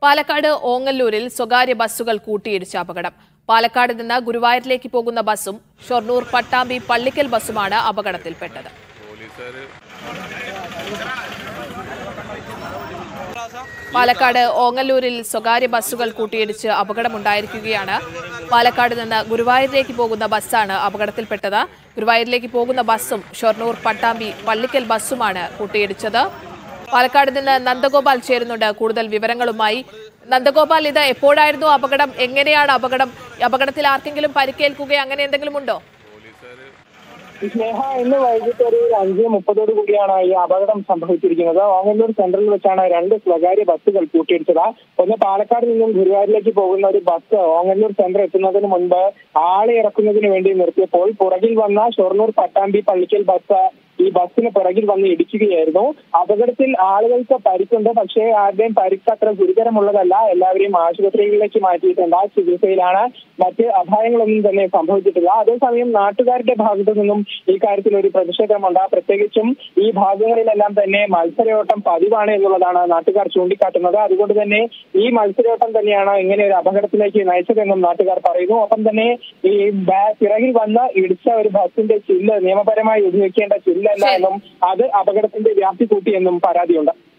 പാലക്കാട് ഓങ്ങല്ലൂരിൽ സ്വകാര്യ ബസ്സുകൾ കൂട്ടിയിടിച്ച അപകടം. പാലക്കാട് നിന്ന് ഗുരുവായൂരിലേക്ക് പോകുന്ന ബസ്സും ഷൊർണൂർ പട്ടാമ്പി പള്ളിക്കൽ ബസ്സുമാണ് അപകടത്തിൽപ്പെട്ടത്. പാലക്കാട് ഓങ്ങല്ലൂരിൽ സ്വകാര്യ ബസ്സുകൾ കൂട്ടിയിടിച്ച് അപകടമുണ്ടായിരിക്കുകയാണ്. പാലക്കാട് നിന്ന് ഗുരുവായൂരിലേക്ക് പോകുന്ന ബസ്സാണ് അപകടത്തിൽപ്പെട്ടത്. ഗുരുവായൂരിലേക്ക് പോകുന്ന ബസ്സും ഷൊർണൂർ പട്ടാമ്പി പള്ളിക്കൽ ബസ്സുമാണ് കൂട്ടിയിടിച്ചത്. പാലക്കാട് നിന്ന് നന്ദഗോപാൽ ചേരുന്നുണ്ട് കൂടുതൽ വിവരങ്ങളുമായി. നന്ദഗോപാൽ, ഇത് എപ്പോഴായിരുന്നു അപകടം? എങ്ങനെയാണ് അപകടം? അപകടത്തിൽ ആർക്കെങ്കിലും പരിക്കേൽക്കുകയോ അങ്ങനെ എന്തെങ്കിലും ഉണ്ടോ? സ്നേഹ, ഇന്ന് വൈകിട്ട് ഒരു 5:30 കൂടിയാണ് ഈ അപകടം സംഭവിച്ചിരിക്കുന്നത്. ഓങ്ങല്ലൂർ സെൻട്രലിൽ വെച്ചാണ് രണ്ട് സ്വകാര്യ ബസ്സുകൾ കൂട്ടിയിടിച്ചത്. ഒന്ന് പാലക്കാട് നിന്നും ഗുരുവായൂരിലേക്ക് പോകുന്ന ഒരു ബസ് ഓങ്ങല്ലൂർ സെന്റർ എത്തുന്നതിന് മുൻപ് ആളെ ഇറക്കുന്നതിന് വേണ്ടി നിർത്തിയപ്പോൾ പുറകിൽ വന്ന ഷൊർണൂർ പട്ടാമ്പി പള്ളിക്കൽ ബസ് ഈ ബസ്സിന് പിറകിൽ വന്ന് ഇടിക്കുകയായിരുന്നു. അപകടത്തിൽ ആളുകൾക്ക് പരിക്കുണ്ട്, പക്ഷേ ആരുടെയും പരിക്ക് അത്ര ഗുരുതരമുള്ളതല്ല. എല്ലാവരെയും ആശുപത്രികളിലേക്ക് മാറ്റിയിട്ടുണ്ട്, ചികിത്സയിലാണ്. മറ്റ് അപായങ്ങളൊന്നും തന്നെ സംഭവിച്ചിട്ടില്ല. അതേസമയം നാട്ടുകാരുടെ ഭാഗത്തു നിന്നും ഈ കാര്യത്തിൽ ഒരു പ്രതിഷേധമുണ്ട്. പ്രത്യേകിച്ചും ഈ ഭാഗങ്ങളിലെല്ലാം തന്നെ മത്സരയോട്ടം പതിവാണ് എന്നുള്ളതാണ് നാട്ടുകാർ ചൂണ്ടിക്കാട്ടുന്നത്. അതുകൊണ്ട് തന്നെ ഈ മത്സരയോട്ടം തന്നെയാണ് ഇങ്ങനെ ഒരു അപകടത്തിലേക്ക് നയിച്ചതെന്നും നാട്ടുകാർ പറയുന്നു. ഒപ്പം തന്നെ ഈ പിറകിൽ വന്ന് ഇടിച്ച ഒരു ബസിന്റെ ചില്ല് നിയമപരമായി ഉപയോഗിക്കേണ്ട ചില്ലല്ല എന്നും അത് അപകടത്തിന്റെ വ്യാപ്തി കൂട്ടിയെന്നും പരാതിയുണ്ട്.